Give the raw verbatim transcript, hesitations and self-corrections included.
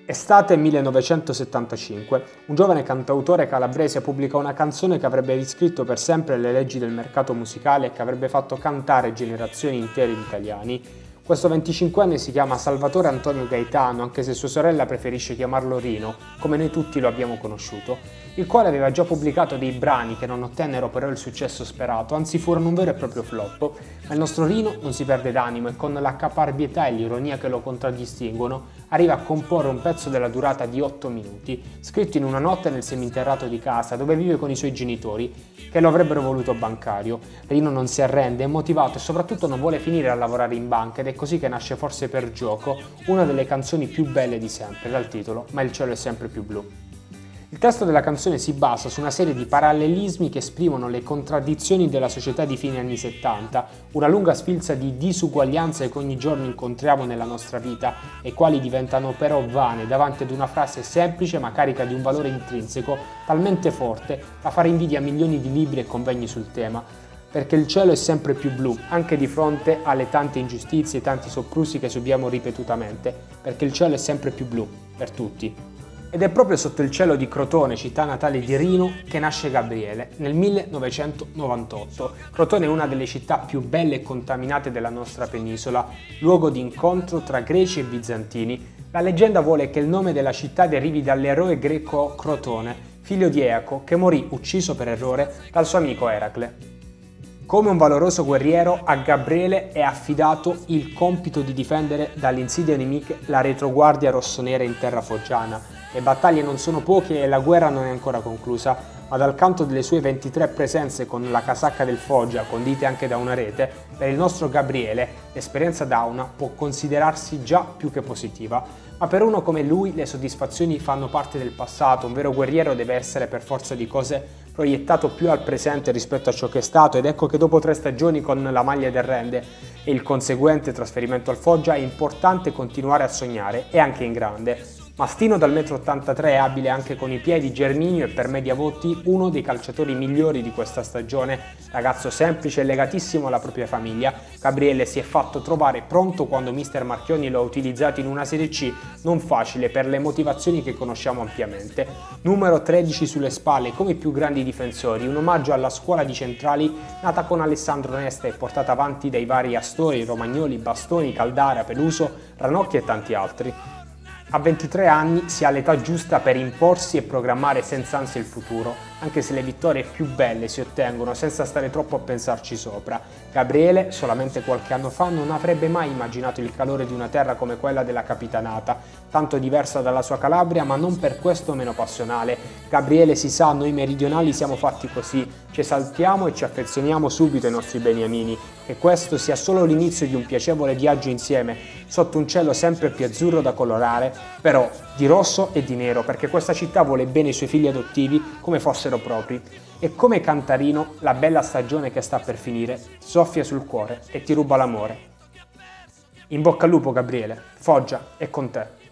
Estate millenovecentosettantacinque, un giovane cantautore calabrese pubblica una canzone che avrebbe riscritto per sempre le leggi del mercato musicale e che avrebbe fatto cantare generazioni intere di italiani. Questo venticinquenne si chiama Salvatore Antonio Gaetano, anche se sua sorella preferisce chiamarlo Rino, come noi tutti lo abbiamo conosciuto, il quale aveva già pubblicato dei brani che non ottennero però il successo sperato, anzi furono un vero e proprio flop, ma il nostro Rino non si perde d'animo e con la caparbietà e l'ironia che lo contraddistinguono arriva a comporre un pezzo della durata di otto minuti, scritto in una notte nel seminterrato di casa dove vive con i suoi genitori, che lo avrebbero voluto bancario. Rino non si arrende, è motivato e soprattutto non vuole finire a lavorare in banca ed è così che nasce forse per gioco una delle canzoni più belle di sempre, dal titolo Ma il cielo è sempre più blu. Il testo della canzone si basa su una serie di parallelismi che esprimono le contraddizioni della società di fine anni settanta, una lunga sfilza di disuguaglianze che ogni giorno incontriamo nella nostra vita e quali diventano però vane davanti ad una frase semplice ma carica di un valore intrinseco talmente forte da fare invidia a milioni di libri e convegni sul tema. Perché il cielo è sempre più blu, anche di fronte alle tante ingiustizie e tanti soprusi che subiamo ripetutamente, perché il cielo è sempre più blu, per tutti. Ed è proprio sotto il cielo di Crotone, città natale di Rino, che nasce Gabriele, nel millenovecentonovantotto. Crotone è una delle città più belle e contaminate della nostra penisola, luogo di incontro tra greci e bizantini. La leggenda vuole che il nome della città derivi dall'eroe greco Crotone, figlio di Eaco, che morì ucciso per errore dal suo amico Eracle. Come un valoroso guerriero, a Gabriele è affidato il compito di difendere dalle insidie nemiche la retroguardia rossonera in terra foggiana. Le battaglie non sono poche e la guerra non è ancora conclusa, ma dal canto delle sue ventitré presenze con la casacca del Foggia, condite anche da una rete, per il nostro Gabriele l'esperienza Dauna può considerarsi già più che positiva. Ma per uno come lui le soddisfazioni fanno parte del passato, un vero guerriero deve essere per forza di cose proiettato più al presente rispetto a ciò che è stato, ed ecco che dopo tre stagioni con la maglia del Rende e il conseguente trasferimento al Foggia è importante continuare a sognare, e anche in grande. Mastino dal metro ottantatré è abile anche con i piedi, Germinio è per media voti uno dei calciatori migliori di questa stagione, ragazzo semplice e legatissimo alla propria famiglia. Gabriele si è fatto trovare pronto quando mister Marchionni lo ha utilizzato in una Serie C non facile per le motivazioni che conosciamo ampiamente. Numero tredici sulle spalle come i più grandi difensori, un omaggio alla scuola di centrali nata con Alessandro Nesta e portata avanti dai vari Astori, Romagnoli, Bastoni, Caldara, Peluso, Ranocchi e tanti altri. A ventitré anni si ha l'età giusta per imporsi e programmare senza ansia il futuro, anche se le vittorie più belle si ottengono senza stare troppo a pensarci sopra. Gabriele, solamente qualche anno fa, non avrebbe mai immaginato il calore di una terra come quella della Capitanata, tanto diversa dalla sua Calabria, ma non per questo meno passionale. Gabriele si sa, noi meridionali siamo fatti così, ci esaltiamo e ci affezioniamo subito ai nostri beniamini, che questo sia solo l'inizio di un piacevole viaggio insieme, sotto un cielo sempre più azzurro da colorare, però di rosso e di nero, perché questa città vuole bene i suoi figli adottivi come fossero propri. E come canta Rino, la bella stagione che sta per finire soffia sul cuore e ti ruba l'amore. In bocca al lupo Gabriele, Foggia è con te.